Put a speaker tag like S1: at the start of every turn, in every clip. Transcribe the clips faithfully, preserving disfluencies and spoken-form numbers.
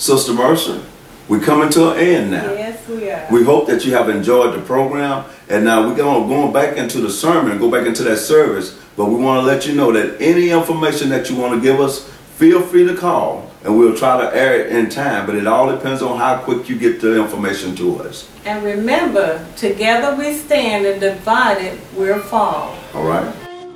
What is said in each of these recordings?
S1: Sister Mercer, we're coming to an end now.
S2: Yes, we are.
S1: We hope that you have enjoyed the program. And now we're going, going back into the sermon, go back into that service. But we want to let you know that any information that you want to give us, feel free to call. And we'll try to air it in time. But it all depends on how quick you get the information to us.
S2: And remember, together we stand, and divided we'll fall.
S1: All right?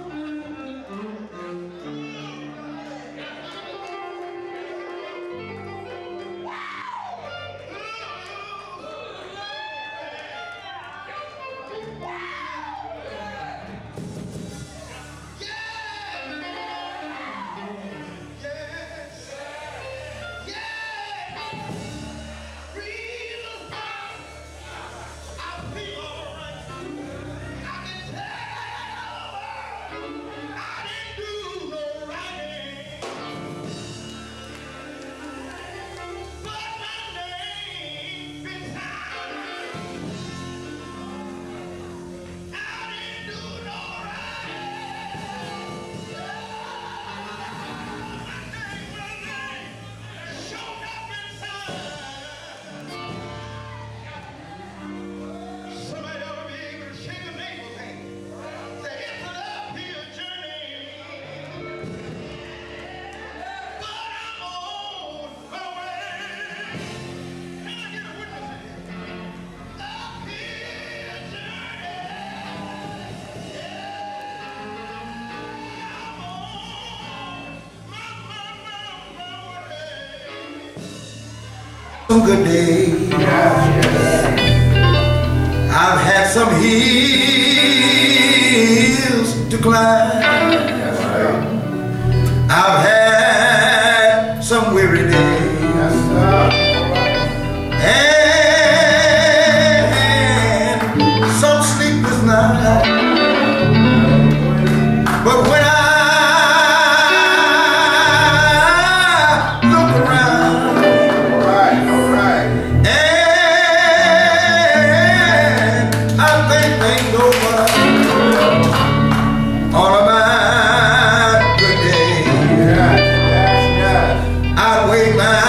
S3: Some good days. I've had some hills to climb. I've had some weary days. And some sleepless nights. But when I wait my